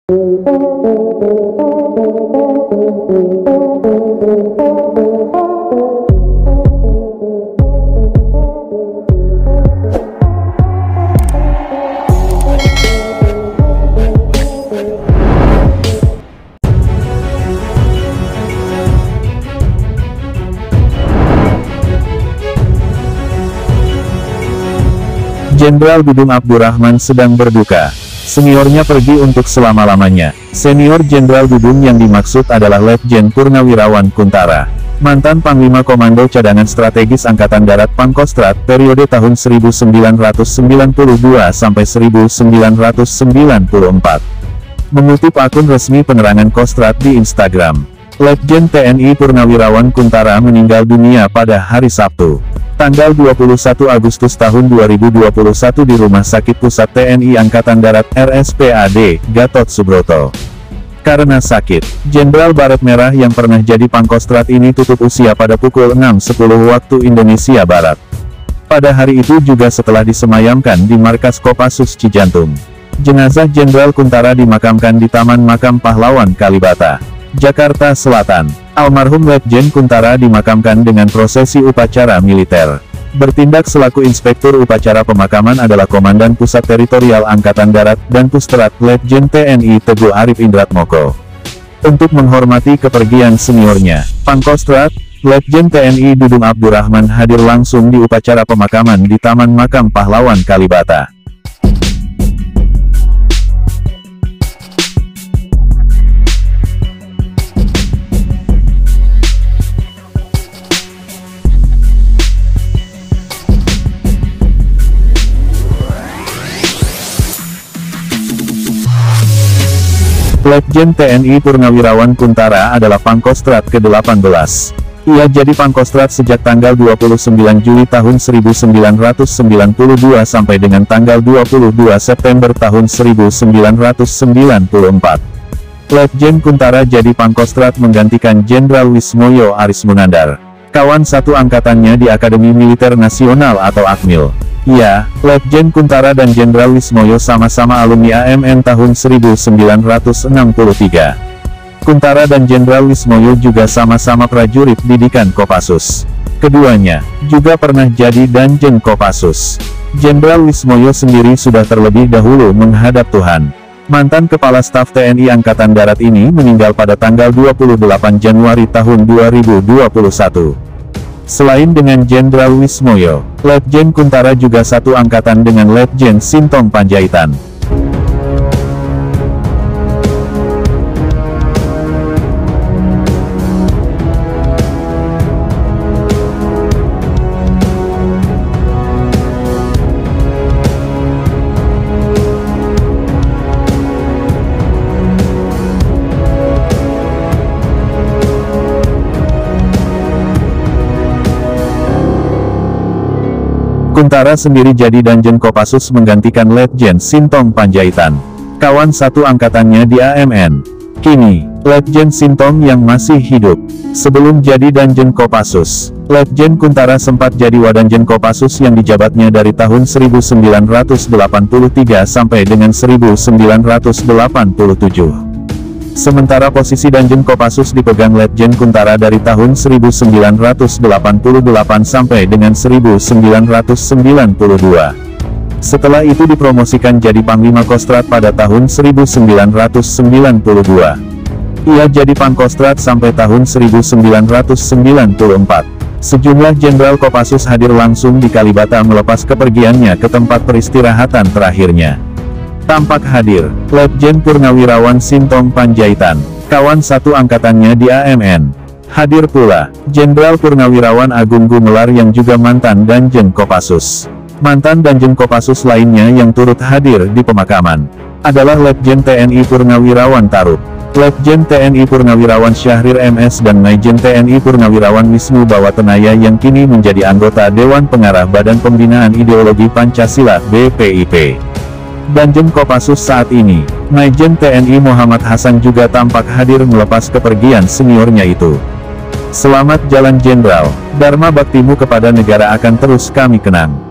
Jenderal Dudung Abdurrahman sedang berduka. Seniornya pergi untuk selama-lamanya. Senior Jenderal Dudung yang dimaksud adalah Letjen Purnawirawan Kuntara, mantan Panglima Komando Cadangan Strategis Angkatan Darat Pangkostrat periode tahun 1992 sampai 1994. Mengutip akun resmi penerangan Kostrat di Instagram, Letjen TNI Purnawirawan Kuntara meninggal dunia pada hari Sabtu, tanggal 21 Agustus tahun 2021 di Rumah Sakit Pusat TNI Angkatan Darat RSPAD, Gatot Subroto. Karena sakit, Jenderal Baret Merah yang pernah jadi Pangkostrat ini tutup usia pada pukul 6.10 waktu Indonesia Barat. Pada hari itu juga setelah disemayamkan di markas Kopassus Cijantung, jenazah Jenderal Kuntara dimakamkan di Taman Makam Pahlawan Kalibata, Jakarta Selatan. Almarhum Letjen Kuntara dimakamkan dengan prosesi upacara militer. Bertindak selaku Inspektur Upacara Pemakaman adalah Komandan Pusat Teritorial Angkatan Darat dan Pustrad Letjen TNI Teguh Arif Indratmoko. Untuk menghormati kepergian seniornya, Pangkostrat, Letjen TNI Dudung Abdurrahman hadir langsung di upacara pemakaman di Taman Makam Pahlawan Kalibata. Letjen TNI Purnawirawan Kuntara adalah Pangkostrat ke-18. Ia jadi Pangkostrat sejak tanggal 29 Juli tahun 1992 sampai dengan tanggal 22 September tahun 1994. Letjen Kuntara jadi Pangkostrat menggantikan Jenderal Wismoyo Arismunandar, kawan satu angkatannya di Akademi Militer Nasional atau Akmil. Ya, Letjen Kuntara dan Jenderal Wismoyo sama-sama alumni AMN tahun 1963. Kuntara dan Jenderal Wismoyo juga sama-sama prajurit didikan Kopassus. Keduanya juga pernah jadi Danjen Kopassus. Jenderal Wismoyo sendiri sudah terlebih dahulu menghadap Tuhan. Mantan Kepala Staf TNI Angkatan Darat ini meninggal pada tanggal 28 Januari tahun 2021. Selain dengan Jenderal Wismoyo, Letjen Kuntara juga satu angkatan dengan Letjen Sintong Panjaitan. Kuntara sendiri jadi Danjen Kopassus menggantikan Letjen Sintong Panjaitan, kawan satu angkatannya di AMN. Kini, Letjen Sintong yang masih hidup. Sebelum jadi Danjen Kopassus, Letjen Kuntara sempat jadi Wadanjen Kopassus yang dijabatnya dari tahun 1983 sampai dengan 1987. Sementara posisi Danjen Kopassus dipegang Letjen Kuntara dari tahun 1988 sampai dengan 1992. Setelah itu dipromosikan jadi Panglima Kostrat pada tahun 1992. Ia jadi Pangkostrat sampai tahun 1994. Sejumlah Jenderal Kopassus hadir langsung di Kalibata melepas kepergiannya ke tempat peristirahatan terakhirnya. Tampak hadir Letjen Purnawirawan Sintong Panjaitan, kawan satu angkatannya di AMN. Hadir pula Jenderal Purnawirawan Agung Gumelar yang juga mantan Danjen Kopassus. Mantan Danjen Kopassus lainnya yang turut hadir di pemakaman adalah Letjen TNI Purnawirawan Tarub, Letjen TNI Purnawirawan Syahrir MS dan Maijen TNI Purnawirawan Wisnu Bawatenaya yang kini menjadi anggota Dewan Pengarah Badan Pembinaan Ideologi Pancasila (BPIP). Danjen Kopassus saat ini, Maijen TNI Muhammad Hasan juga tampak hadir melepas kepergian seniornya itu. Selamat jalan Jenderal, Dharma baktimu kepada negara akan terus kami kenang.